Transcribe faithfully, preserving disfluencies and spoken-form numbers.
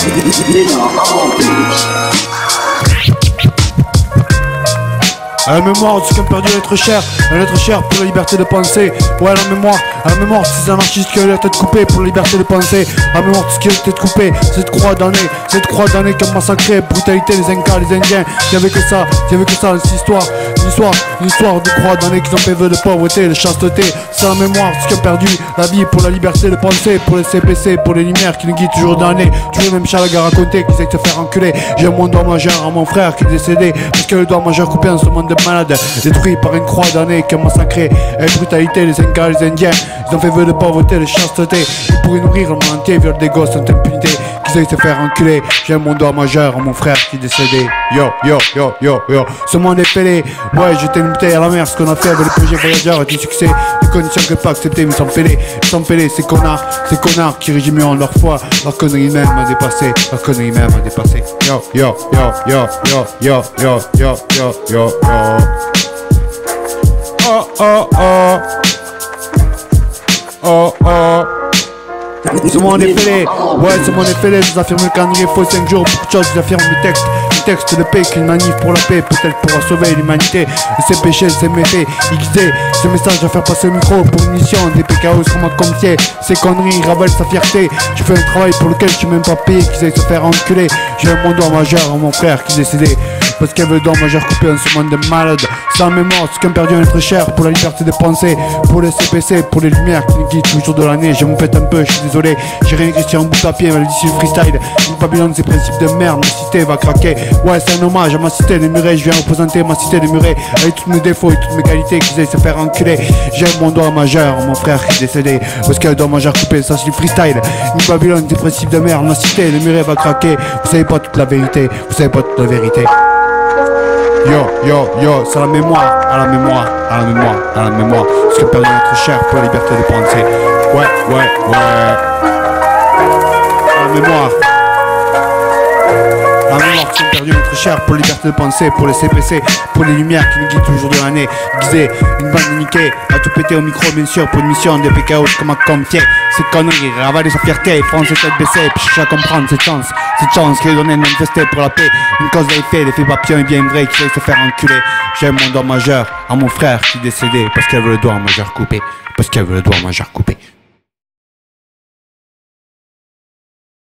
À la mémoire de ce qui ont perdu l'être cher, un être cher pour la liberté de penser. Ouais, à la mémoire, à la mémoire de ces anarchistes qui ont la tête coupée pour la liberté de penser. À la mémoire de ce qui a la tête coupée, cette croix d'année, cette croix d'année qui a massacré, brutalité, les Incas, les Indiens. Il y avait que ça, il y avait que ça, cette histoire, une histoire, une histoire de croix d'année qui ont fait vœu de pauvreté, de chasteté. C'est à la mémoire de ce qui ont perdu la vie pour la liberté de penser, pour les C P C, pour les lumières qui nous guident toujours dans l'année. Toujours le même chalaga raconté qui sait que se faire enculer. J'ai mon doigt majeur à mon frère qui est décédé parce que le doigt majeur coupé en ce monde de malade, détruit par une croix d'année qui a massacré et brutalité les Incas, les Indiens. Ils ont fait vœu de pauvreté, de chasteté. Ils pourraient nourrir le monde entier, violent des gosses en impunité qui sait se faire enculer. J'ai mon doigt majeur à mon frère qui est décédé. Yo, yo, yo, yo, yo. Ce monde est fêlé. Ouais, j'étais une bouteille à la mer. Ce qu'on a fait avec le projet voyageur est un succès. Les conditions que pas acceptées, mais ils sont fêlés. Ils sont fêlés, ces connards, ces connards qui régimeront leur foi. Leur connerie même a dépassé. Leur connerie même a dépassé. Yo, yo, yo, yo, yo, yo, yo, yo, yo, yo, yo. Oh, oh, oh. Oh, oh. Ce monde est fêlé, ouais, ce monde est fêlé. Je vous affirme le calendrier faux, cinq jours, beaucoup de choses, je vous affirme le texte. Le texte de paix, qu'une manif pour la paix, peut-être pourra sauver l'humanité de ses péchés, de ses méfaits. Aiguisé, ce message doit faire passer le micro pour une mission. Des P K O sur ma comtier, ces conneries ravalent sa fierté. Je fais un travail pour lequel je suis même pas payé, qu'ils aillent se faire enculer. J'ai un mon doigt majeur à mon frère qui est décédé parce qu'elle veut le doigt majeur coupé en ce monde de malade. Sans mémoire, ce qui ont perdu un être cher pour la liberté de penser, pour les C P C, pour les lumières qui nous guident toujours de l'année. Je me pète un peu, je suis désolé, j'ai rien écrit sur un bout de papier, mais d'ici le freestyle. Une Babylone, ces principes de merde, ma cité va craquer. Ouais, c'est un hommage à ma cité des murets, je viens représenter ma cité des murets avec tous mes défauts et toutes mes qualités qui aillent se faire enculer. J'ai mon doigt majeur, mon frère qui est décédé parce qu'il a le doigt majeur coupé, ça c'est du freestyle. Une Babylone, des principes de merde, ma cité des murets va craquer. Vous savez pas toute la vérité, vous savez pas toute la vérité. Yo, yo, yo, c'est la mémoire, à la mémoire, à la mémoire, à la mémoire. Ce que perdu notre cher pour la liberté de penser. Ouais, ouais, ouais. À la mémoire. À la mémoire, ce qui ont perdu notre cher pour la liberté de penser, pour les C P C, pour les lumières qui nous guident toujours de l'année. Guisé, une bande niquée, à tout péter au micro, bien sûr, pour une mission de P K O comme un confier. Cette connerie, ravaler sa fierté, France tête baissée, puis chercher à comprendre cette chance. Cette chance qui est donnée de manifester pour la paix. Une cause d'effet, l'effet papillon est bien vrai, qui aille se faire enculer. J'ai mon doigt majeur à mon frère qui est décédé parce qu'elle veut le doigt majeur coupé. Parce qu'elle veut le doigt majeur coupé.